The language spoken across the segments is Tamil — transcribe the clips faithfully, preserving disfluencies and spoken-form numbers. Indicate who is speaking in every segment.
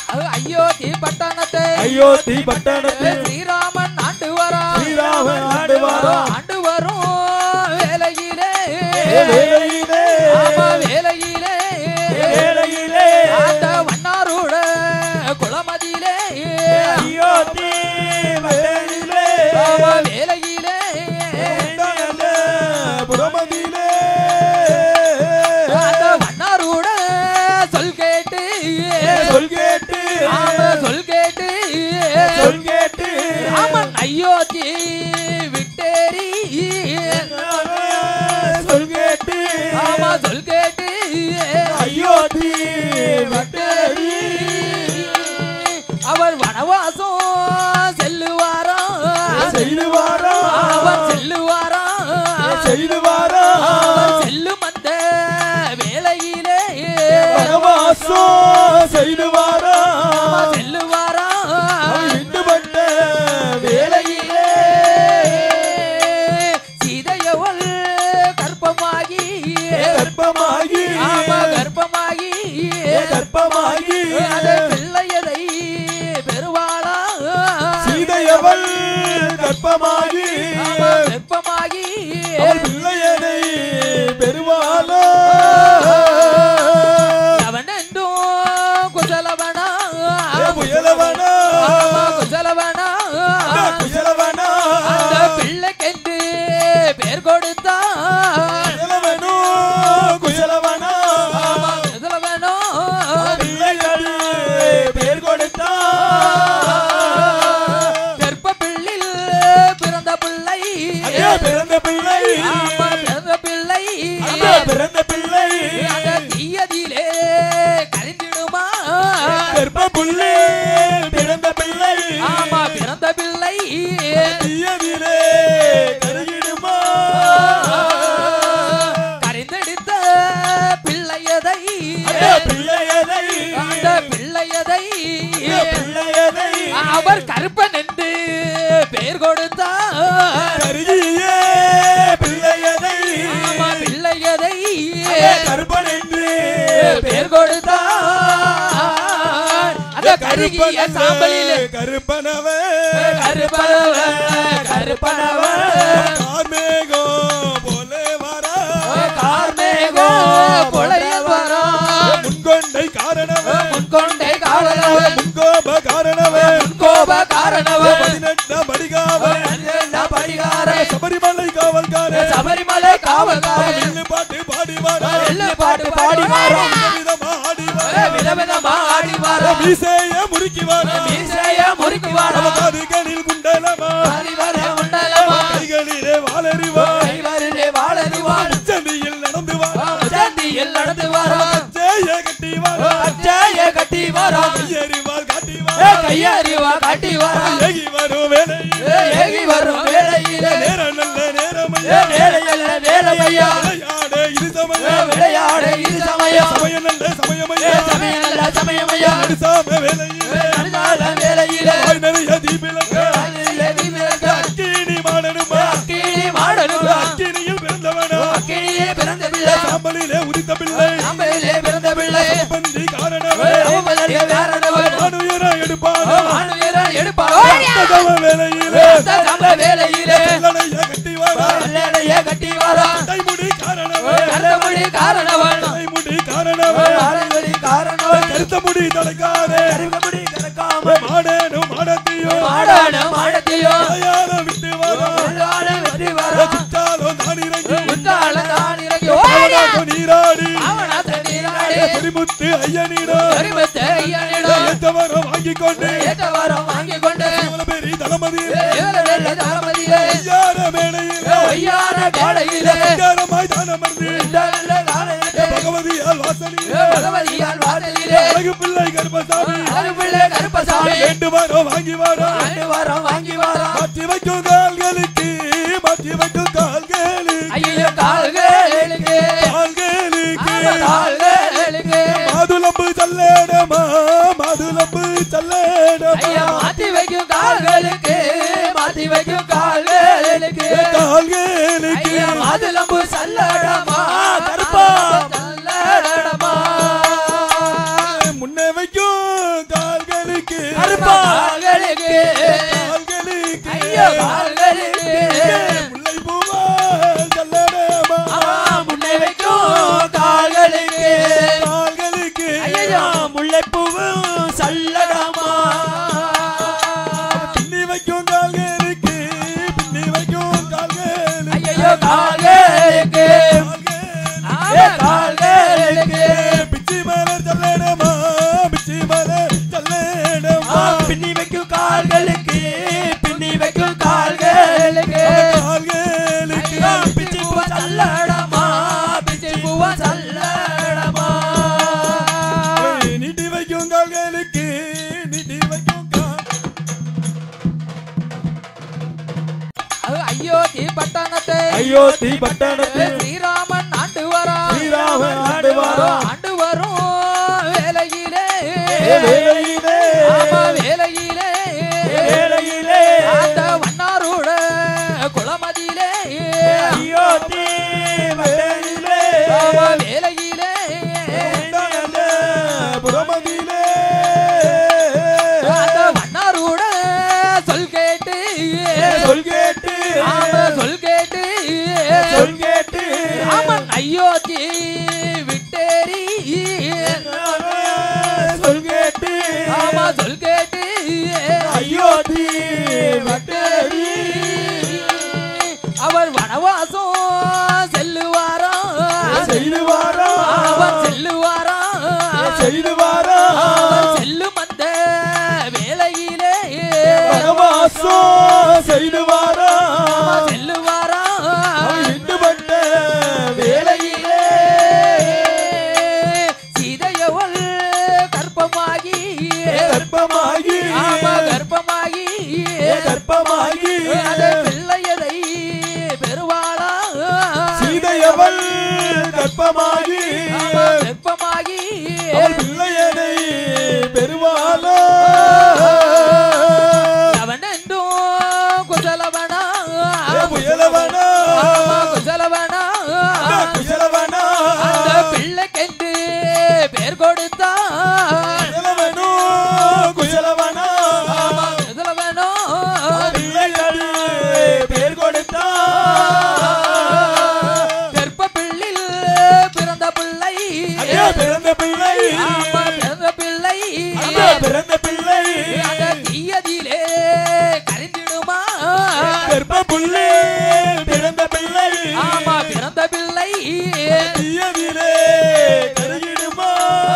Speaker 1: அயோத்தி பட்டணத்தை
Speaker 2: அயோத்தி பட்டணத்தில்
Speaker 1: ஸ்ரீராமன் ஆண்டு வரா
Speaker 2: ஸ்ரீராமன் ஆண்டு வரா
Speaker 1: ஆண்டு வரும் வேலையிலே
Speaker 2: வேலையிலே
Speaker 1: வேலையிலே
Speaker 2: வேலையிலே
Speaker 1: அந்த வண்ணாரோட குளமதியிலே
Speaker 2: அயோத்தி வேலையிலே
Speaker 1: வேலையிலே
Speaker 2: புறமதியிலே
Speaker 1: அந்த வண்ணாரோட சொல் கேட்டு
Speaker 2: சொல் கேட்டு
Speaker 1: சொல் கேட்டு
Speaker 2: சொல் கேட்டு
Speaker 1: ராமன் அயோத்தி விட்டேரி
Speaker 2: சொல் கேட்டு
Speaker 1: ஆமா சொல் கேட்டு
Speaker 2: அயோத்தி விட்டேரி
Speaker 1: அவர் வனவாசம் செல்லுவாரா
Speaker 2: செல்லுவாரா
Speaker 1: அவர் செல்லுவாரா
Speaker 2: செல்லுவாரா
Speaker 1: செல்லும் அந்த வேளையிலே
Speaker 2: வனவாசம் செய்துவாரா
Speaker 1: செல்லுவாரா
Speaker 2: விட்டுப்பட்ட வேளையிலே
Speaker 1: சீதையவள் கர்ப்பமாகி
Speaker 2: கர்ப்பமாகி
Speaker 1: ஆமா கர்ப்பமாகி
Speaker 2: கர்ப்பமாகி
Speaker 1: அதை பிள்ளையதை பெறுவாளா
Speaker 2: சீதையவள் கர்ப்பமாகி
Speaker 1: ஆமா கர்ப்பமாகி
Speaker 2: அவள் பிள்ளையனை பெறுவாளோ
Speaker 1: அவன் என்றும் குசலவனா
Speaker 2: புயலவனா
Speaker 1: குசலவனா
Speaker 2: குசலவனா
Speaker 1: அந்த பிள்ளைக்கென்று பேர் கொடுத்தான்
Speaker 2: குசலவனோ குசலவனா
Speaker 1: குசலவனோ
Speaker 2: பிள்ளையடி பேர் கொடுத்தா
Speaker 1: கர்ப்ப பிள்ளில் பிறந்த பிள்ளை
Speaker 2: பிறந்த பிள்ளை
Speaker 1: ஆமா பிறந்த பிள்ளை
Speaker 2: பிறந்த பிள்ளை
Speaker 1: அந்த தீயதிலே கழிந்திடுமா
Speaker 2: கர்ப்ப புள்ளை பிறந்த பிள்ளை
Speaker 1: ஆமா பிறந்த பிள்ளை
Speaker 2: தீயதிலே கருகிடுமா
Speaker 1: கரைந்தெடுத்த பிள்ளையதை
Speaker 2: பிள்ளையதை
Speaker 1: அந்த பிள்ளையதை
Speaker 2: பிள்ளையதை
Speaker 1: அவர் கருப்பன் என்று பெயர் கொடுத்தார்
Speaker 2: கருகிய பிள்ளையதை
Speaker 1: ஆமா பிள்ளையதை
Speaker 2: கருப்பன் என்று
Speaker 1: பெயர் கொடுத்தார் அந்த கருகிய சாம்பலிலே
Speaker 2: கருப்பனவே
Speaker 1: கருப்பனவ கருப்பனவ
Speaker 2: கார்மேகோ போலே வரா
Speaker 1: கார்மேகோ பொழைய வரா
Speaker 2: முன்கொண்டை காரணவ
Speaker 1: முன்கொண்டை காரணவ
Speaker 2: முன்கோப காரணவ
Speaker 1: முன்கோப காரணவ
Speaker 2: பதினெட்டாம் படிகாவ
Speaker 1: படிகார
Speaker 2: சபரிமலை காவல்கார
Speaker 1: சபரிமலை காவல்கார
Speaker 2: எள்ளு பாட்டு பாடி வாரா
Speaker 1: எள்ளு பாட்டு பாடி வாரா
Speaker 2: விதமா ஆடி வாரா
Speaker 1: விதவிதமா ஆடி வாரா
Speaker 2: மீசைய முறுக்கி வாரா
Speaker 1: மீசைய முறுக்கி வாரா
Speaker 2: காதுகளில் குண்டலமா
Speaker 1: அறிவரே உண்டலமா
Speaker 2: கைகளிலே வாளறிவா
Speaker 1: கைவரிலே வாழறிவா
Speaker 2: சந்தியில் நடந்து வாரா
Speaker 1: சந்தியில் நடந்து வாரா
Speaker 2: ஜெய கட்டி வாரா
Speaker 1: அச்சாய கட்டி வாரா
Speaker 2: கையறிவால் காட்டி வாரா
Speaker 1: கையறிவா காட்டி வாரா
Speaker 2: ஏகி வரும் வேளையிலே
Speaker 1: ஏகி வரும் வேளையிலே
Speaker 2: நேரம் நல்ல நேரமையா
Speaker 1: வேளையல்ல வேளைமையா
Speaker 2: விளையாட இது சமயம்
Speaker 1: விளையாட இது சமயம்
Speaker 2: சமயம் நல்ல சமயமையா
Speaker 1: சமயம் நல்ல சமயமையா
Speaker 2: நடுசாம வேளையிலே
Speaker 1: நடுநாள வேளையிலே
Speaker 2: வாய் நிறைய தீபிலங்க
Speaker 1: வானிலே தீவிரங்க
Speaker 2: அக்கினி மாடனுமா
Speaker 1: அக்கினி மாடனுங்க
Speaker 2: அக்கினியில் பிறந்தவனா
Speaker 1: அக்கினியே பிறந்த பிள்ளை
Speaker 2: சாம்பலிலே உதித்த பிள்ளை
Speaker 1: நம்மளிலே பிறந்த பிள்ளை
Speaker 2: பந்தி காரணவே
Speaker 1: அவமதிய வேறனவர்
Speaker 2: அணுயர எடுப்பானா
Speaker 1: ஆணுயரன் எடுப்பாரோ
Speaker 2: தகவ வேளையிலே
Speaker 1: சம வேளையிலே
Speaker 2: கல்லணைய கட்டி வாரா
Speaker 1: கல்லணைய கட்டி வாரா
Speaker 2: தைமுடி காரணவே
Speaker 1: கல்லமுடி காரணவன்
Speaker 2: தைமுடி காரணவே
Speaker 1: ஆரங்கடி காரணவன்
Speaker 2: கருத்த முடி தலைக்காதே
Speaker 1: கருங்கமுடி கறக்காம
Speaker 2: மாடேனும் மாடத்தியோ
Speaker 1: மாடான மாடத்தையோ
Speaker 2: அடையாள விட்டு வாரா
Speaker 1: உள்ளான வெற்றி வாரா
Speaker 2: சுற்றாலோ நான் இறங்கி
Speaker 1: உத்தாள தான் இறங்கி
Speaker 2: அவனாக நீராடி
Speaker 1: அவனாத்த நீராடி
Speaker 2: பெருமுத்து ஐயனிடோ
Speaker 1: கரிமத்தை ஐயனிடம்
Speaker 2: ஏற்றவரம் வாங்கிக் கொண்டு
Speaker 1: ஏற்றவாரம் வாங்கிக் கொண்டு
Speaker 2: பெரிய தளபதி
Speaker 1: ஏழு தாமதியிலே
Speaker 2: ஐயார மேடையிலே
Speaker 1: ஐயான வேளையிலே
Speaker 2: ஐயாரமாய் தானமர்ந்து
Speaker 1: இந்த நல்ல காலையிலே
Speaker 2: பகவதியால் வாசலிலே
Speaker 1: பகவதியால் வாசலிலே
Speaker 2: அழகு பிள்ளை கருப்பசாமி
Speaker 1: அருள்பிள்ளை கருப்பசாமி
Speaker 2: வேண்டு வாரோ வாங்கி வாரோ
Speaker 1: ஆண்டு வாரம் வாங்கி வாரம்
Speaker 2: மாற்றி வைக்கும் கால்களுக்கு மாற்றி வைக்கும் கால்களுக்கு
Speaker 1: ஐயோ கால்களுக்கு
Speaker 2: கால்களுக்கு
Speaker 1: கால்களுக்கு
Speaker 2: மாதுளம்பு சல்லேடமா மாதுளம்பு சல்லேடமா
Speaker 1: ஐயா மாத்தி வைக்கும் கால்களுக்கு மாத்தி வைக்கும் கால்களுக்கு
Speaker 2: கால்களுக்கு
Speaker 1: ஐயா மாதுளம்பு சல்லடமா கருப்பா சல்லடமா
Speaker 2: முன்ன வைக்கும் கால்
Speaker 1: கால்களுக்கு
Speaker 2: கால்களுக்கு
Speaker 1: ஐயோ கால்களுக்கு
Speaker 2: முல்லை பூவா சல்லடமா
Speaker 1: முன்னை வைக்கும் கால்களுக்கு
Speaker 2: கால்களுக்கு
Speaker 1: ஐயோ முல்லை பூவும் சல்லடமா
Speaker 2: பின்னி வைக்கும் கால்களுக்கு பின்னி வைக்கும் கால்களுக்கு
Speaker 1: ஐயோ கால்களுக்கு கால்களுக்கு
Speaker 2: பிச்சி மலர் சல்லடமா பிச்சி மலர் சல்லடமா
Speaker 1: பின்னி வைக்கும் கால்களுக்கு பின்னி வைக்கும் கால்களுக்கு
Speaker 2: கால்களுக்கு
Speaker 1: பிச்சி பூவ சல்லடமா பிச்சி பூவ சல்லடமா
Speaker 2: நீட்டி வைக்கும் கால்களுக்கு நீட்டி வைக்கும்
Speaker 1: ஐயோ தீ பட்டணத்தை
Speaker 2: ஐயோ தீ பட்டணத்தில்
Speaker 1: ஸ்ரீராமன் ஆண்டு வரா
Speaker 2: ஸ்ரீராமன் ஆண்டு வரா
Speaker 1: ஆண்டு வரும் வேலையிலே
Speaker 2: வேலையிலே
Speaker 1: ஆமா வேலையிலே
Speaker 2: வேலையிலே
Speaker 1: அந்த வண்ணாரோட குளமதியிலே
Speaker 2: ஐயோ தீ பட்டணத்திலே
Speaker 1: ஆமா வேலையிலே
Speaker 2: உண்டான புறமதியிலே
Speaker 1: அந்த வண்ணாரோட சொல் கேட்டு
Speaker 2: சொல் கேட்டு
Speaker 1: ஆமா சொல் கேட்டு
Speaker 2: சொல் கேட்டு
Speaker 1: ராமன் அயோத்தி விட்டேரி
Speaker 2: சொல் கேட்டு
Speaker 1: ஆமா சொல் கேட்டு
Speaker 2: ஐயோ தீ பட்டணி
Speaker 1: அவர் வனவாசம் செல்லுவாரா
Speaker 2: செய்துவாரா
Speaker 1: அவர் செல்லுவாரா
Speaker 2: செய்துவாரா
Speaker 1: அவர் செல்லும் அந்த வேலையிலே
Speaker 2: வனவாசோ செய்துவாரா
Speaker 1: செல்லுவாரா
Speaker 2: இண்டுபட்ட வேலையிலே
Speaker 1: சீதையவள் கர்ப்பமாகி
Speaker 2: கர்ப்பமாகி
Speaker 1: ஆமா கர்ப்பமாகி
Speaker 2: கர்ப்பமாகி
Speaker 1: அதை பிள்ளையதை பெறுவாளா
Speaker 2: சீதையவள் கர்ப்பமாகி
Speaker 1: ஆமா கர்ப்பமாகி
Speaker 2: அவள் பிள்ளையனை பெறுவாளோ
Speaker 1: அவன் என்றும் குசலவனா
Speaker 2: புயலவனா
Speaker 1: ஆமா குசலவனா
Speaker 2: குசலவனா
Speaker 1: அந்த பிள்ளைக்கென்று பேர் கொடுத்தா
Speaker 2: குசலவனோ குசலவனா
Speaker 1: ஆமா குசலவனோ
Speaker 2: பிள்ளைகள் பேர் கொடுத்தா
Speaker 1: கர்ப்ப பிள்ளில் பிறந்த பிள்ளை
Speaker 2: ஐயா பிறந்த பிள்ளை
Speaker 1: ஆமா பிறந்த பிள்ளை
Speaker 2: ஐயா பிறந்த பிள்ளை
Speaker 1: அந்த தீயதிலே கரிந்திடுமா
Speaker 2: கர்ப்ப புள்ளி பிறந்த பிள்ளை
Speaker 1: ஆமா பிறந்த பிள்ளை
Speaker 2: தீயதிலே கருகிடுமா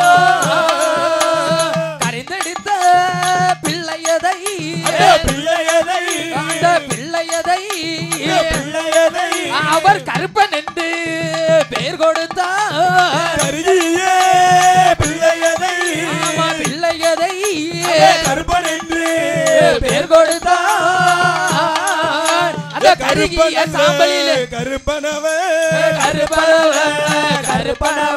Speaker 1: கரிந்தெடுத்த பிள்ளையதை
Speaker 2: ஐயா பிள்ளையதை
Speaker 1: அந்த பிள்ளையதை
Speaker 2: பிள்ளையதை
Speaker 1: அவர் கருப்பன் என்று பெயர் கொடுத்தார்
Speaker 2: கருகிய பிள்ளையதை
Speaker 1: ஆமா பிள்ளையதை
Speaker 2: கருப்பன் என்று
Speaker 1: பெயர் கொடுத்தார் அந்த கருகிய சாம்பலிலே
Speaker 2: கருப்பனவே
Speaker 1: கருப்பனவ கருப்பனவ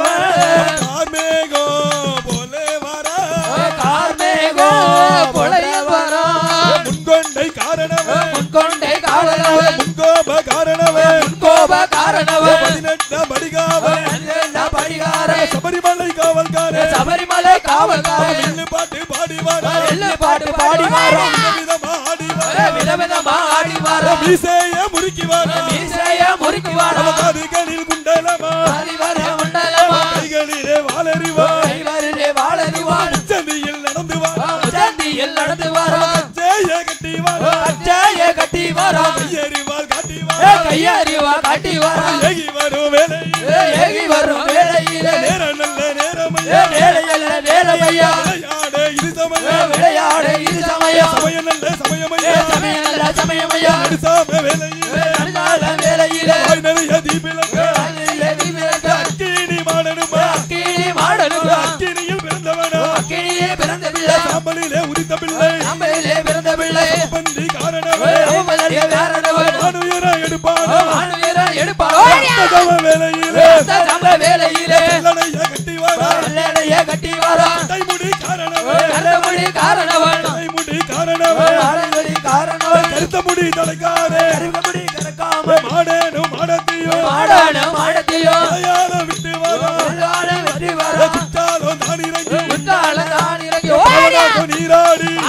Speaker 2: கார்மேகோ போலே வரா
Speaker 1: கார்மேகோ பொழைய வரா
Speaker 2: முன்கொண்டை காரணவே
Speaker 1: முன்கொண்டை காரணவ
Speaker 2: முன்கோப காரணவே
Speaker 1: முன்கோப காரணவ
Speaker 2: பதினெட்டாம் படிகாவே
Speaker 1: படிகார
Speaker 2: சபரிமலை காவல்காரே
Speaker 1: சபரிமலை காவல்கார
Speaker 2: வில்லு பாட்டு பாடி வாரா
Speaker 1: எல்லு பாட்டு பாடி வாரா
Speaker 2: விதவிதமா ஆடி வாரா
Speaker 1: விதவிதமா ஆடி வாரா
Speaker 2: மீசைய முறுக்கி வாரா
Speaker 1: மீசைய முறுக்கி வாரா
Speaker 2: காதுகளில் குண்டலமா
Speaker 1: அறிவர உண்டலமா
Speaker 2: கைகளிலே வாளறிவா
Speaker 1: கைவரிலே வாழறிவான்
Speaker 2: சந்தியில் நடந்து வாரா
Speaker 1: சந்தியில் நடந்து வாரா
Speaker 2: ஜெய கட்டி வாரா
Speaker 1: அச்சாய கட்டி வாரா
Speaker 2: கையறிவாள் காட்டி வாரா
Speaker 1: கையறிவா காட்டி வாரா
Speaker 2: ஏகி வரும் வேலையிலே
Speaker 1: ஏகி வரும் வேளையிலே
Speaker 2: நேரம் நல்ல நேரமையா
Speaker 1: வேலையல்ல வேலையா
Speaker 2: விளையாட இது சமயம்
Speaker 1: விளையாட இது சமயம்
Speaker 2: சமயம் நல்ல சமயமையா
Speaker 1: சமயம் நல்ல சமயமையா
Speaker 2: நடுசாம வேலையிலே
Speaker 1: நடுநாள வேளையிலே
Speaker 2: வாய் நிறைய தீபிலங்க
Speaker 1: விளக்கு
Speaker 2: அக்கினி மாடனுமா
Speaker 1: கீழே மாடனுமா
Speaker 2: அக்கினியில் பிறந்தவனா
Speaker 1: கீழே பிறந்த பிள்ளை
Speaker 2: சாம்பலிலே உதித்த பிள்ளை
Speaker 1: நம்மளிலே பிறந்த பிள்ளை
Speaker 2: பந்தி காரணவே
Speaker 1: அவமதற்கு காரணவன்
Speaker 2: அணுயர எடுப்பானா
Speaker 1: ஆணுயர எடுப்பான்
Speaker 2: சம வேலையிலே
Speaker 1: சம வேளையிலே
Speaker 2: வெள்ளனைய கட்டி வாரா
Speaker 1: வெள்ளைய கட்டி வாரா
Speaker 2: கைமுடி காரணவே
Speaker 1: கருமுடி காரணவன்
Speaker 2: கைமுடி காரணவே
Speaker 1: ஆளுங்கடி காரணவன்
Speaker 2: கருத்த முடி தலைக்காரே
Speaker 1: கருமுடி கறக்காம
Speaker 2: மாடேனும் மாடத்தையோ
Speaker 1: மாடான மாடத்தையோ
Speaker 2: மலையாள விட்டு வாரா
Speaker 1: வெள்ளான வெற்றி வாரா
Speaker 2: குற்றாலம் தான் இறங்கி
Speaker 1: குத்தால தான் இறங்கி
Speaker 2: நீராடி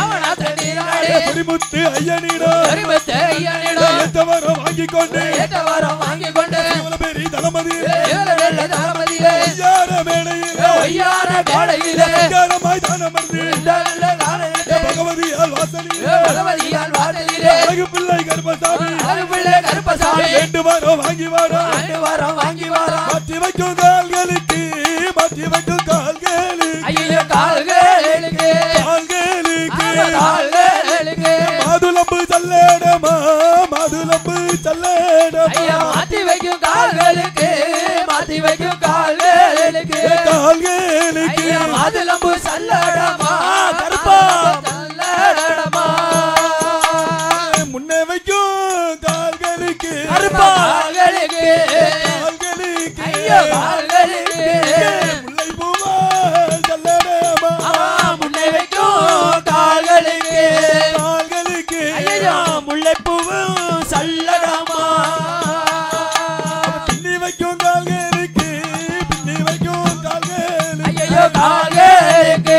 Speaker 2: கரிமுத்து ஐயனிடம்
Speaker 1: கரிமுத்து ஐயனிடம்
Speaker 2: ஏற்றவரம் வாங்கி கொண்டு
Speaker 1: ஏற்றவரம் வாங்கி கொண்டு
Speaker 2: பெரிய தளபதியிலே
Speaker 1: தளபதியிலே
Speaker 2: ஐயார மேடையிலே
Speaker 1: ஐயார மேடையிலே
Speaker 2: ஐயாரமாய் தானமர்ந்து பகவதியால் வாசலிலே
Speaker 1: பகவதியால் வாசலிலே
Speaker 2: அழகு பிள்ளை கருப்பசாமி
Speaker 1: அழகு பிள்ளை கருப்பசாமி
Speaker 2: ரெண்டு வாரம் வாங்கி வாரம்
Speaker 1: ரெண்டு வாரம் வாங்கி வாரம்
Speaker 2: மாற்றி வைக்கும் கால்களுக்கு மாற்றி வைக்கும் கால்களுக்கு
Speaker 1: ஐயோ கால்களுக்கு
Speaker 2: கால்களுக்கு
Speaker 1: கால்களுக்கு
Speaker 2: மாதுளம்பு சல்லேடமா மாதுளம்பு சல்லேடமா
Speaker 1: ஐயா மாற்றி வைக்கும் கால்களுக்கு மாற்றி வைக்கும் கால்களுக்கு
Speaker 2: கால்களுக்கு
Speaker 1: ஐயா மாதுளம்பு சல்லடமா கருப்பா சல்லடமா
Speaker 2: முன்னே வைக்கும் கால்களுக்கு
Speaker 1: கருப்பா கால்களுக்கு
Speaker 2: கால்களுக்கு
Speaker 1: ஐயோ கால்களுக்கு
Speaker 2: முல்லை பூவா சல்லேடமா
Speaker 1: முன்னே வைக்கும் கால்களுக்கு
Speaker 2: கால்களுக்கு
Speaker 1: ஐயோ முல்லைப்பூவு சல்லடமா
Speaker 2: பின்னி வைக்கும் கால்களுக்கு பின்னி வைக்கும் கால்களுக்கு
Speaker 1: ஐயோ கால்களுக்கு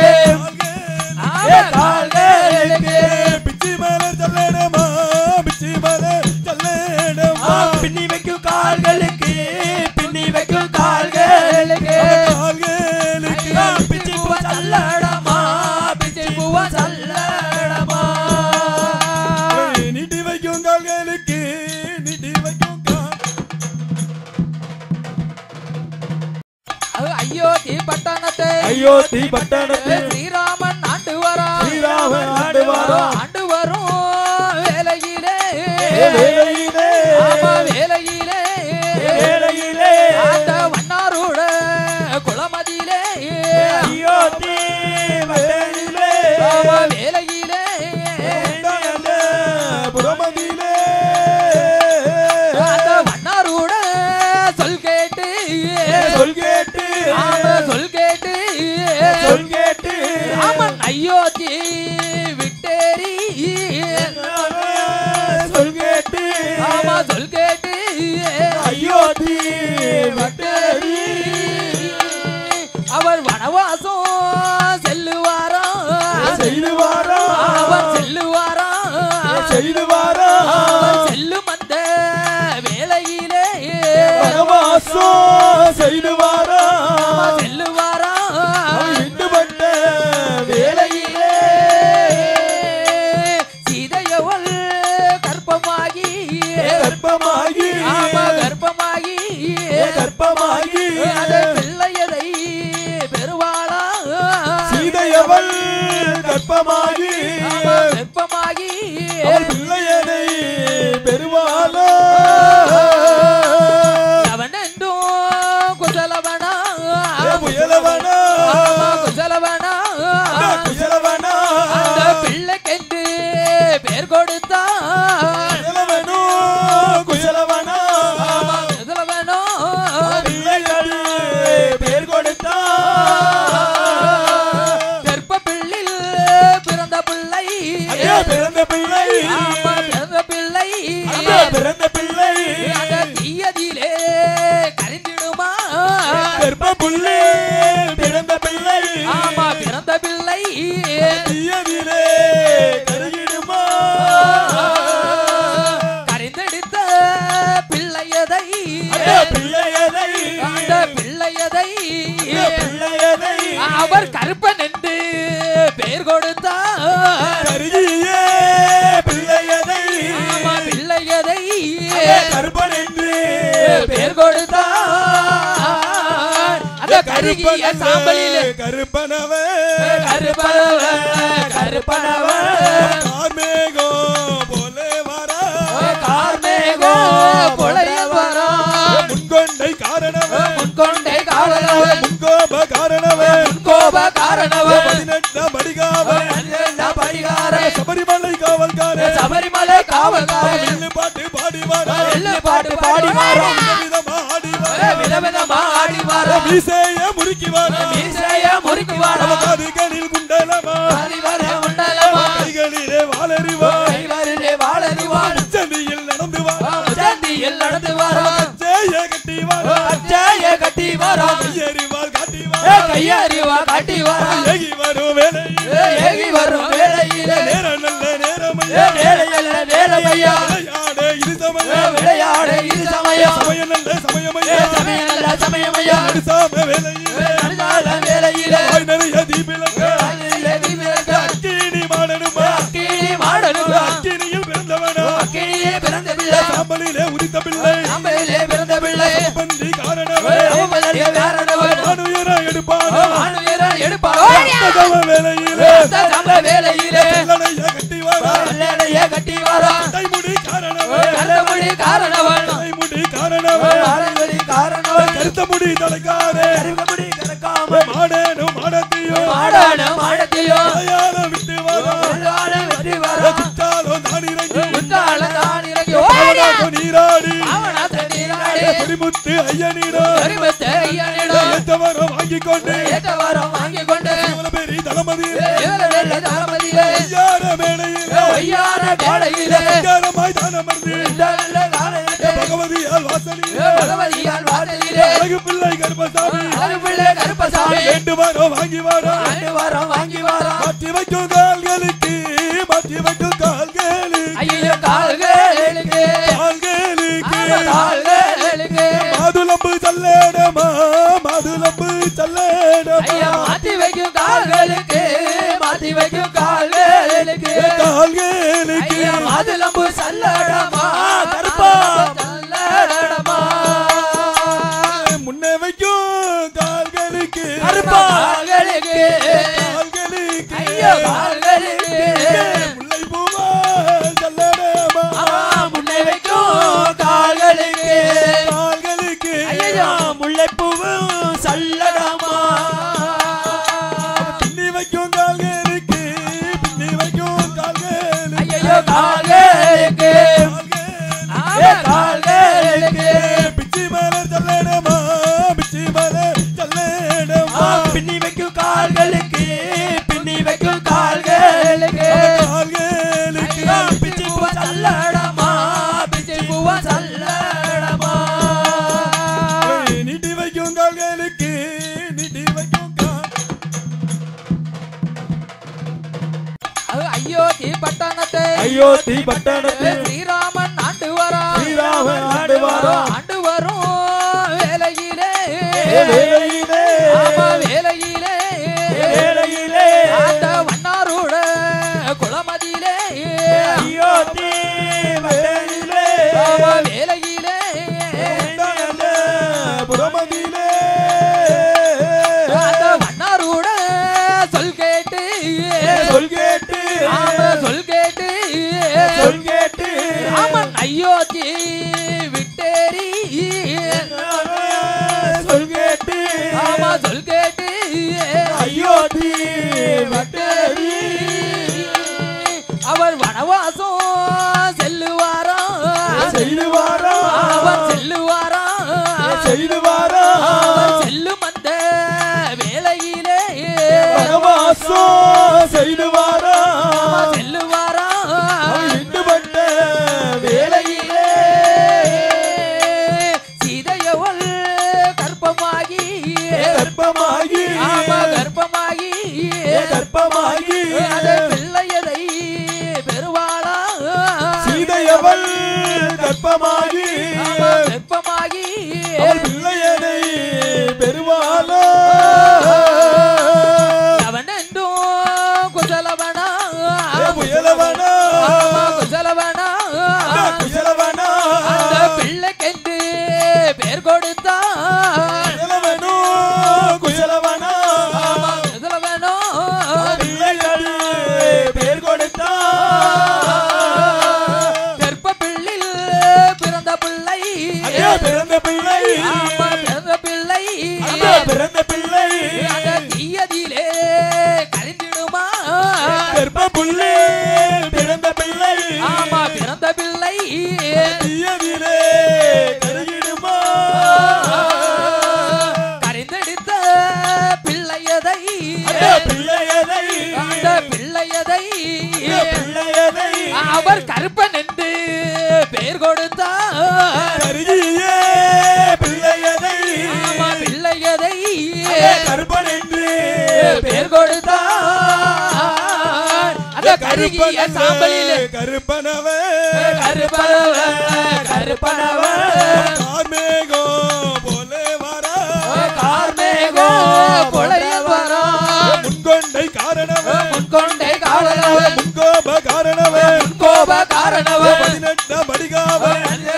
Speaker 1: கால்களுக்கு
Speaker 2: பிச்சி மலர் சல்லேடமா பிச்சி மலர் சல்லேடமா
Speaker 1: பின்னி வைக்கும் கால்களுக்கு பின்னி வைக்கும் கால்களுக்கு
Speaker 2: கால்களுக்கு
Speaker 1: பிச்சி பூவா சல்லடமா பிச்சி பூவா சல்லடமா
Speaker 2: நீட்டி வைக்கும் கால்களுக்கு நீட்டி வைக்கும் கால்
Speaker 1: ஐயோ தீ பட்டணத்தை
Speaker 2: ஐயோ தீ பட்டணத்தில்
Speaker 1: ஸ்ரீராமன் ஆண்டு வரா
Speaker 2: ஸ்ரீராமன் ஆண்டு வரும்
Speaker 1: ஆண்டு வரும் வேலையிலே
Speaker 2: வேலையிலே
Speaker 1: ஆமா வேலையிலே
Speaker 2: வேலையிலே
Speaker 1: அந்த வண்ணாரோட குளமதியிலே
Speaker 2: ஐயோ தீ வேலையிலே
Speaker 1: ஆமா வேலையிலே
Speaker 2: புறமதியிலே
Speaker 1: அந்த வண்ணாரோட சொல் கேட்டு
Speaker 2: சொல் கேட்டு
Speaker 1: ஆமா சொல் கேட்டு
Speaker 2: சொல் கேட்டு
Speaker 1: ராமன் அயோத்தி விட்டேரி
Speaker 2: சொல் கேட்டு
Speaker 1: ஆமா சொல் கேட்டு
Speaker 2: ஐயோ தீ விட்டேரி
Speaker 1: அவர் வனவாசம் செல்லுவாரா
Speaker 2: செய்துவாரா
Speaker 1: அவர் செல்லுவாரா
Speaker 2: செய்துவாரா
Speaker 1: அவர் செல்லும் அந்த வேளையிலே
Speaker 2: வனவாசோ செய்துவாரா
Speaker 1: செல்லுவாரா
Speaker 2: இண்டுபட்ட வேலையிலே
Speaker 1: சீதையவள் கர்ப்பமாகி
Speaker 2: கர்ப்பமாகி
Speaker 1: ஆமா கர்ப்பமாகி
Speaker 2: கர்ப்பமாகி
Speaker 1: அந்த பிள்ளையதை பெறுவாளா
Speaker 2: சீதையவள் கர்ப்பமாகி
Speaker 1: ஆமா கர்ப்பமாகி
Speaker 2: அவள் பிள்ளையனை பெறுவாளோ
Speaker 1: அவனென்றும் குசலவனா
Speaker 2: புயலவனா
Speaker 1: ஆமா குசலவனா
Speaker 2: குசலவனா
Speaker 1: அந்த பிள்ளைக்கென்று பேர் கொடுத்தான்
Speaker 2: குசலவனோ குசலவனா
Speaker 1: ஆமா குசலவனோ
Speaker 2: பிள்ளையடி பேர் கொடுத்தா
Speaker 1: கர்ப்ப பிள்ளில் பிறந்த பிள்ளை
Speaker 2: ஐயா பிறந்த பிள்ளை
Speaker 1: ஆமா பிறந்த பிள்ளை
Speaker 2: ஐயா பிறந்த பிள்ளை
Speaker 1: அந்த தீயதிலே கரிந்திடுமா
Speaker 2: கர்ப்ப புள்ளி பிறந்த பிள்ளை
Speaker 1: ஆமா பிறந்த பிள்ளை
Speaker 2: தீயதிலே கருகிடுமா
Speaker 1: கரிந்தெடுத்த பிள்ளையதை
Speaker 2: ஐயா பிள்ளையதை
Speaker 1: அந்த பிள்ளையதை
Speaker 2: பிள்ளையதை
Speaker 1: அவர் கருப்பன் என்று பெயர் கொடுத்தார்
Speaker 2: கருகியே பிள்ளையதை
Speaker 1: ஆமா பிள்ளையதை
Speaker 2: கருப்பன் என்று
Speaker 1: பெயர் கொடுத்தார் அந்த கருகிய சாம்பலிலே
Speaker 2: கருப்பனவ
Speaker 1: கருப்பனவ கருப்பனவ
Speaker 2: கார்மேகோ போலே வரா
Speaker 1: கார்மேகோ பொழைய வரா
Speaker 2: முன்கொண்டை காரணவ
Speaker 1: முன்கொண்டை காரணவ
Speaker 2: முன்கோப காரணவ
Speaker 1: முன்கோப காரணவ
Speaker 2: பதினெட்டாம் படிகாவ
Speaker 1: படிகார
Speaker 2: சபரிமலை காவல்கார
Speaker 1: சபரிமலை காவல்கார
Speaker 2: வில்லு பாட்டு பாடி வர
Speaker 1: எல்லு பாட்டு பாடி வாரா
Speaker 2: விதமா ஆடி வர
Speaker 1: விதவிதமா ஆடி வாரா
Speaker 2: மீசைய முறுக்கி வர
Speaker 1: மீசைய முறுக்கி வாரா
Speaker 2: காதுகளில் குண்டலமா
Speaker 1: அறிவர உண்டலமா
Speaker 2: கைகளிலே வாழறிவா
Speaker 1: கைவரிலே வாழறிவான்
Speaker 2: சந்தியில் நடந்து வா
Speaker 1: சந்தியில் நடந்து வாரா
Speaker 2: ஜெய கட்டி வர
Speaker 1: அச்சாய கட்டி வாரா
Speaker 2: கையறிவாள் காட்டி வர
Speaker 1: கையறிவா காட்டி வாரா
Speaker 2: ஏகி வரும் வேலையில்
Speaker 1: ஏகி வரும் வேளையிலே
Speaker 2: நேரம் நல்ல நேரம்
Speaker 1: ஏ இது சமயம்
Speaker 2: சமயம் நல்ல சமயமையா
Speaker 1: சமயம் நல்ல சமயமையா
Speaker 2: நடுசாம வேலையிலே
Speaker 1: நடுசால வேலையிலே
Speaker 2: நிறைய தீபிலங்க அக்கினி மாடனுமா
Speaker 1: அக்கினி மாடனுமா
Speaker 2: அக்கினியில் பிறந்தவனா
Speaker 1: அக்கினியே பிறந்த பிள்ளை
Speaker 2: சாம்பலிலே உதித்த பிள்ளை
Speaker 1: சாம்பலிலே பிறந்த பிள்ளை
Speaker 2: பந்தி காரணவன்
Speaker 1: அவமதிய காரணவன்
Speaker 2: அணுயர எடுப்பானா
Speaker 1: அணுயர எடுப்பானா
Speaker 2: தவ வேலையிலே
Speaker 1: தவ வேலையிலே
Speaker 2: கல்லணைய கட்டி வாரா
Speaker 1: கல்லணைய கட்டி வாரா
Speaker 2: கைமுடி காரணவன்
Speaker 1: கல்லமுடி காரணவன்
Speaker 2: கைமுடி காரணவன்
Speaker 1: காரணமுடி காரணவன்
Speaker 2: கருத்த முடி தலைக்காரே
Speaker 1: கருத்தமுடி கரக்காம
Speaker 2: மாடேனோ மாடத்தியோ
Speaker 1: மாடான மாடத்தியோ
Speaker 2: அயால விட்டு வாரா
Speaker 1: அயால விட்டு வாரா
Speaker 2: குத்தாலோ தான் இறங்கி
Speaker 1: குத்தால தான் இறங்கி
Speaker 2: ஓடியா நீராடி
Speaker 1: அவனாத நீராடி
Speaker 2: பெருமுத்து ஐயனிடோ
Speaker 1: பெருமுத்து ஐயனிடோ
Speaker 2: ஏத்தவரம் வாங்கிக் கொண்டு
Speaker 1: ஏத்தவரம் வாங்கிக் கொண்டு
Speaker 2: இவள பேரி தளமதியிலே
Speaker 1: இவள வெள்ள தளமதியிலே
Speaker 2: ஐயார மேடையிலே
Speaker 1: ஐயார மேடையிலே
Speaker 2: ஐயாரமாய் தானமர்ந்து
Speaker 1: நல்ல காலையிலே
Speaker 2: பகவதியால் வாசலிலே
Speaker 1: பகவதியால் வாசலிலே
Speaker 2: அழகு பிள்ளை கருப்பசாமி
Speaker 1: அழகு பிள்ளை கருப்பசாமி
Speaker 2: ரெண்டு வாரம் வாங்கி வாரா
Speaker 1: ரெண்டு வாரம் வாங்கி வாரா
Speaker 2: மாற்றி வைக்கும் கால்களுக்கு மாற்றி வைக்கும் கால்களுக்கு
Speaker 1: ஐயோ கால்களுக்கு
Speaker 2: கால்களுக்கு
Speaker 1: கால்களுக்கு
Speaker 2: மாதுளம்பு சல்லேடமா மாதுளம்பு சல்லேடமா
Speaker 1: ஐயா மாத்தி வைக்கும் கால்களுக்கு மாத்தி வைக்கும் கால்களுக்கு
Speaker 2: கால்களுக்கு
Speaker 1: ஐயா மாதுளம்பு சல்லடமா கருப்பா சல்லடமா
Speaker 2: முன்னே வைக்கும் கால்களுக்கு
Speaker 1: கருப்பா கால்களுக்கு
Speaker 2: கால்களுக்கு
Speaker 1: ஐயா கால்களுக்கு
Speaker 2: முல்லை பூவா சல்லேடமா
Speaker 1: முன்னை வைக்கும் கால்களுக்கு
Speaker 2: கால்களுக்கு
Speaker 1: ஐயா முல்லைப்பூவு சல்லடமா
Speaker 2: பின்னி வைக்கும் கால்களுக்கு பின்னி வைக்கும் கால்களுக்கு
Speaker 1: ஐயோ கால்களுக்கு கால்களுக்கு
Speaker 2: பிச்சி மலர் சல்லேடமா பிச்சி மலர் சல்லேடமா
Speaker 1: பின்னி வைக்கும் கால்களுக்கு பின்னி வைக்கும் கால்களுக்கு
Speaker 2: கால்களுக்கு
Speaker 1: பிச்சி பூவ சல்லடமா பிச்சி பூவ சல்லடமா
Speaker 2: நீட்டி வைக்கும் கால்களுக்கு நீட்டி வைக்கும் கால்
Speaker 1: ஐயோ தீ பட்டணத்தை
Speaker 2: ஐயோ தீ பட்டணத்தில்
Speaker 1: ஸ்ரீராமன் ஆண்டு வரா
Speaker 2: ஸ்ரீராமன் ஆண்டு வரா.
Speaker 1: ஆண்டு வரும் வேலையிலே
Speaker 2: வேலையிலே
Speaker 1: ஆமா வேலையிலே
Speaker 2: வேலையிலே
Speaker 1: அந்த வண்ணாரோட குளமதியிலே
Speaker 2: ஐயோ தீ வேலையிலே
Speaker 1: ஆமா வேலையிலே
Speaker 2: உண்டானே புறமதியிலே
Speaker 1: அந்த வண்ணாரோட சொல் கேட்டு
Speaker 2: சொல் கேட்டு
Speaker 1: ஆமா சொல் கேட்டு
Speaker 2: சொல் கேட்டு
Speaker 1: ராமன் அயோத்தி விட்டேரி
Speaker 2: சொல் கேட்டு
Speaker 1: ஆமா சொல் கேட்டு
Speaker 2: ஐயோ தீ வட்டேரி
Speaker 1: அவர் வனவாசம் செல்லுவாரா
Speaker 2: செய்துவாரா
Speaker 1: அவர் செல்லுவாரா
Speaker 2: செய்துவாரா
Speaker 1: அவர் செல்லும் அந்த வேலையிலே
Speaker 2: வனவாசம் செய்துவாரா
Speaker 1: அவர் செல்லுவாரா
Speaker 2: இட்டுப்பட்ட வேலையிலே
Speaker 1: சீதையவள் கர்ப்பமாகி
Speaker 2: கர்ப்பமாகி
Speaker 1: ஆமா கர்ப்பமாகி
Speaker 2: கர்ப்பமாகி
Speaker 1: அந்த பிள்ளையதை பெறுவாளா
Speaker 2: சீதையவள் கர்ப்பமாகி
Speaker 1: ஆமா கர்ப்பமாகி
Speaker 2: அவள் பிள்ளையனை பெறுவாளோ
Speaker 1: அவன் என்றும் குசலவனா
Speaker 2: புயலவனா
Speaker 1: ஆமா குசலவனா
Speaker 2: குசலவனா
Speaker 1: அந்த பிள்ளைக்கென்று பேர் கொடுத்தான்
Speaker 2: குசலவனோ குசலவனா
Speaker 1: ஆமா குசலவனோ
Speaker 2: பிள்ளையனை பேர் கொடுத்தா
Speaker 1: கர்ப்ப பிள்ளில் பிறந்த பிள்ளை
Speaker 2: ஐயா பிறந்த பிள்ளை
Speaker 1: ஆமா பிறந்த பிள்ளை
Speaker 2: ஐயா பிறந்த பிள்ளை
Speaker 1: அந்த தீயதிலே கழிந்திடுமா
Speaker 2: கர்ப்ப புள்ளி பிறந்த பிள்ளை
Speaker 1: ஆமா பிறந்த பிள்ளை
Speaker 2: தீயதிலே கருகிடுமா
Speaker 1: கரைந்தெடுத்த பிள்ளையதை
Speaker 2: ஐயா பிள்ளையதை
Speaker 1: அந்த பிள்ளையதை
Speaker 2: பிள்ளையதை
Speaker 1: அவர் கருப்பன் என்று பெயர் கொடுத்தார்
Speaker 2: கருகிய பிள்ளையதை
Speaker 1: ஆமா பிள்ளையதை
Speaker 2: கருப்பன் என்று
Speaker 1: பெயர் கொடுத்தார் அந்த கருகிய சாம்பலிலே
Speaker 2: கருப்பனவே
Speaker 1: கருப்பனவ கருப்பனவ
Speaker 2: கார்மேகோ போலே வரா
Speaker 1: கார்மேகோ போலே வரா
Speaker 2: முன்கொண்டை காரணவே
Speaker 1: முன்கொண்டை காரணவ
Speaker 2: முன்கோப காரணவே
Speaker 1: முன்கோப காரணவ
Speaker 2: பதினெட்ட படிகாவே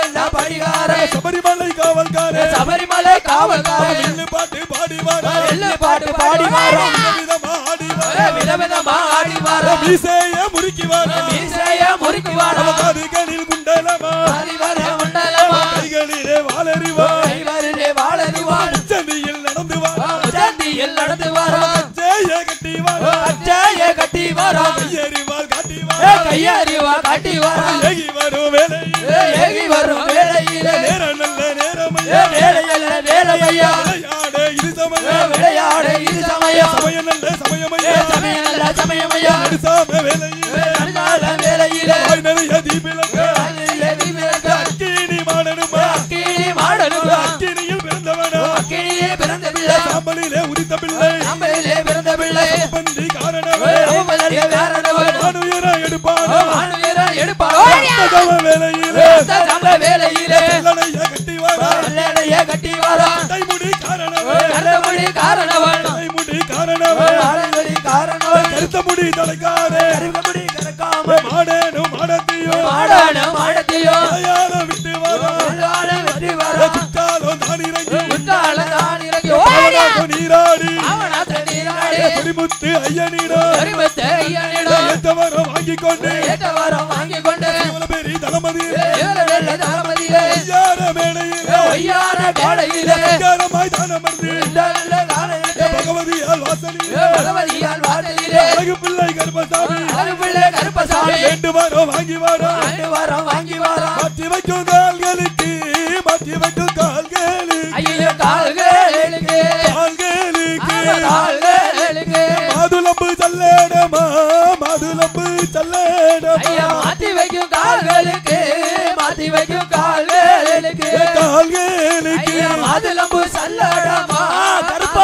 Speaker 1: படிகார
Speaker 2: சபரிமலை காவல்காரே
Speaker 1: சபரிமலை காவல்கார
Speaker 2: எள்ளு பாட்டு பாடி வாரா
Speaker 1: எள்ளு பாட்டு பாடி வாரா
Speaker 2: விதவிதமா ஆடி வாரா
Speaker 1: விதவிதமா ஆடி வாரா
Speaker 2: மீசைய முறுக்கி வாரா
Speaker 1: மீசைய முறுக்கி வாரா
Speaker 2: காதுகளில் குண்டலமா
Speaker 1: அறிவர மண்டலமா
Speaker 2: கைகளிலே வாளறிவா
Speaker 1: கைகளிலே வாளறிவா
Speaker 2: சந்தியில் நடந்து வாரா
Speaker 1: சந்தியில் நடந்து வாரா
Speaker 2: ஜெய கட்டி வாரா
Speaker 1: ஜெய கட்டி வாரா
Speaker 2: கையறிவால் காட்டி வாரா
Speaker 1: கையறிவா காட்டி வாரா
Speaker 2: ஏகி வரும் வேளையிலே
Speaker 1: ஏகி வரும் வேளையிலே
Speaker 2: நேரம் நல்ல நேரமையா
Speaker 1: வேளையிலே வேளைமையா
Speaker 2: விளையாட இது சமயம்
Speaker 1: விளையாட இது சமயம்
Speaker 2: சமயம் நல்ல சமயமையா
Speaker 1: சமயம் நல்ல சமயமையா
Speaker 2: நடுசாம வேளையிலே
Speaker 1: நடுநாள வேளையிலே
Speaker 2: வாய் நிறைய தீபிலங்க
Speaker 1: அதிலே விளக்கு
Speaker 2: அக்கினி மாடனுமா
Speaker 1: அக்கினி மாடனுமா
Speaker 2: அக்கினியில் பிறந்தவனா
Speaker 1: அக்கினியே பிறந்த பிள்ளை
Speaker 2: சாம்பலிலே உதித்த பிள்ளை
Speaker 1: நம்மளிலே பிறந்த பிள்ளை
Speaker 2: பந்தி காரணவே
Speaker 1: நம்மளிலே வேறனவர்
Speaker 2: அணுயர எடுப்பானோ
Speaker 1: ஆணுயர எடுப்பாரோ
Speaker 2: தகவ வேளையிலே
Speaker 1: சம வேளையிலே
Speaker 2: நல்லடைய கட்டி வாரா
Speaker 1: நல்லடைய கட்டி வாரா
Speaker 2: தைமுடி காரணவே
Speaker 1: நல்லபடி காரணவன்
Speaker 2: தைமுடி காரணவே
Speaker 1: ஆளுங்கடி காரணவன்
Speaker 2: கருத்த முடி தலைக்காரே
Speaker 1: கருங்கபடி கறக்காம
Speaker 2: மாடேனும் மாடத்தையோ
Speaker 1: மாடான மாடத்தையோ
Speaker 2: தயார விட்டு வாரா
Speaker 1: எல்லார வெற்றி வாரா
Speaker 2: சுற்றாலோ நான் இறங்கி
Speaker 1: உண்டால தான் இறங்கி
Speaker 2: அவனாக நீராடி
Speaker 1: அவனா தண்ணீராடி
Speaker 2: குடிமுத்து ஐயனிடோ
Speaker 1: கரிமத்தை ஐயனிடம்
Speaker 2: ஏத்தவரோ வாங்கிக் கொண்டு
Speaker 1: ஏற்றவாரம் வாங்கிக் கொண்டு
Speaker 2: பெரிய தளபதி
Speaker 1: ஏழு வெள்ள தாமதியிலே
Speaker 2: ஐயார மேடையிலே
Speaker 1: ஐயார வேளையிலே
Speaker 2: ஐயாரமாய் தானமர்ந்து
Speaker 1: நல்ல காலையிலே
Speaker 2: பகவதியால் வாசலிலே
Speaker 1: பகவதியால் வாசலிலே
Speaker 2: அழகு பிள்ளை கருப்பசாமி
Speaker 1: அழகு பிள்ளை கருப்பசாமி
Speaker 2: வேண்டு வாரோ வாங்கி வாரோ
Speaker 1: ஆண்டு வாரம் வாங்கி வாரம்
Speaker 2: மாற்றி வைக்கும் கால்களுக்கு மாற்றி வைக்கும் கால்களுக்கு
Speaker 1: ஐயோ கால்களுக்கு
Speaker 2: கால்களுக்கு
Speaker 1: கால்களுக்கு
Speaker 2: மாதுளம்பு சல்லேடமா மாதுளம்பு சல்லேடமா
Speaker 1: ஐயா மாத்தி வைக்கும் கால்களுக்கு மாத்தி வைக்கும் கால்களுக்கு
Speaker 2: கால்களுக்கு
Speaker 1: ஐயா மாதுளம்பு சல்லடமா கருப்பா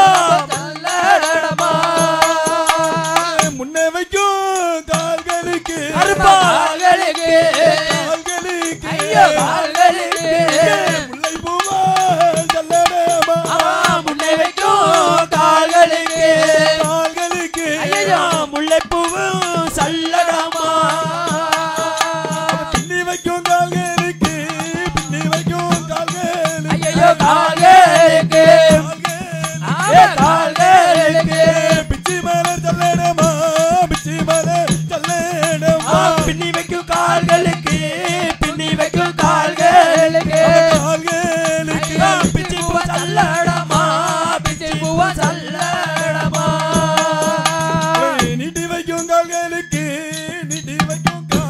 Speaker 1: சல்லடமா
Speaker 2: முன்ன வைக்கும் கால்களுக்கு
Speaker 1: கருப்பா கால்களுக்கு
Speaker 2: கால்களுக்கு
Speaker 1: ஐயோ கால்களுக்கு
Speaker 2: முல்லை பூவா சல்லேடமா
Speaker 1: ஆமா முன்னை வைக்கும் கால்களுக்கு
Speaker 2: கால்களுக்கு
Speaker 1: ஐயோ முல்லைப்பூவும் சல்லடமா
Speaker 2: பின்னி வைக்கும் கால்களுக்கு பின்னி வைக்கும் கால்களுக்கு
Speaker 1: ஐயோ கால்களுக்கு ஆமா கால்களுக்கு
Speaker 2: பிச்சி மலர் சல்லேடமா பிச்சி மலர் சல்லேடமா
Speaker 1: பின்னி வைக்கும் கால்களுக்கு பின்னி வைக்கும் கால்களுக்கு
Speaker 2: கால்களுக்கு
Speaker 1: ஐயோ பிச்சி பூவ சல்லடமா பிச்சி பூவ சல்லடமா
Speaker 2: நீட்டி வைக்கும் கால்களுக்கு நீட்டி வைக்கும்